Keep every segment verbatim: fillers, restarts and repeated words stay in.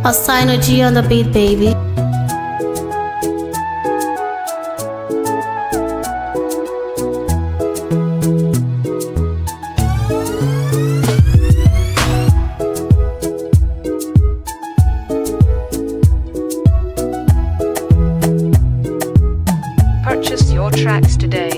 Austino G on the beat, baby. Purchase your tracks today.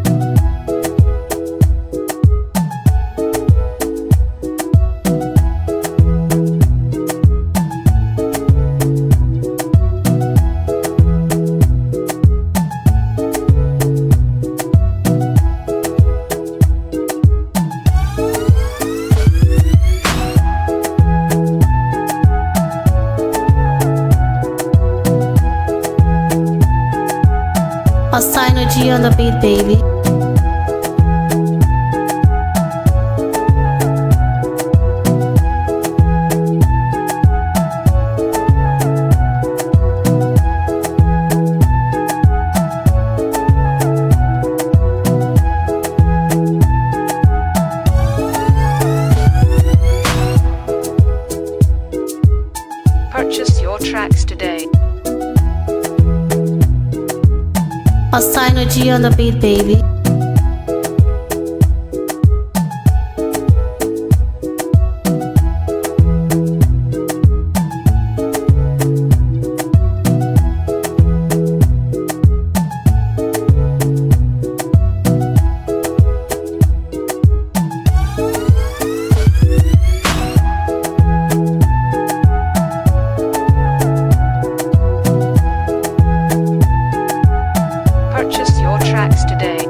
Austino G on the beat, baby. Purchase your tracks today. Austino G on the beat, baby. Purchase your tracks today.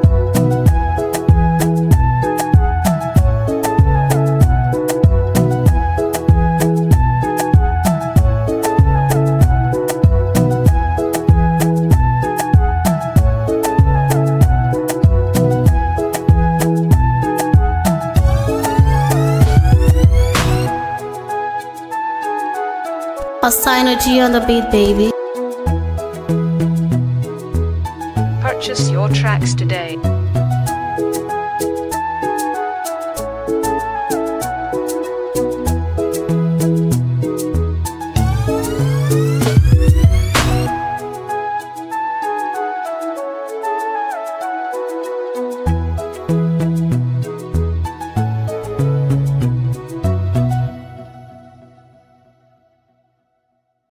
Austino G on the beat, baby. Purchase your tracks today.